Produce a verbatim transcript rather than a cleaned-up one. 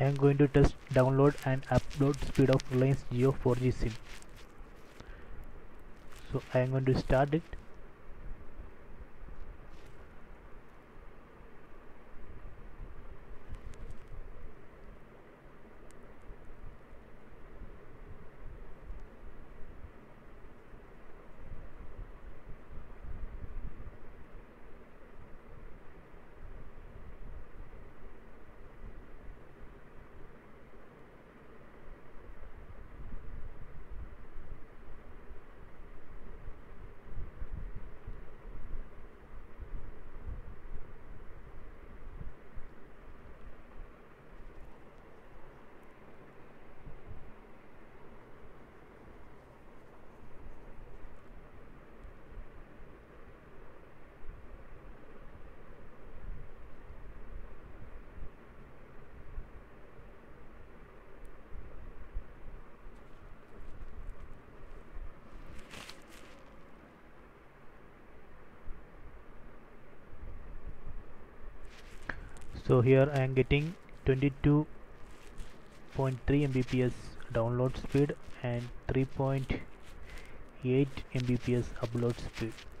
I am going to test download and upload speed of Reliance Jio four G SIM. So I am going to start it. So here I am getting twenty-two point three megabits download speed and three point eight megabits upload speed.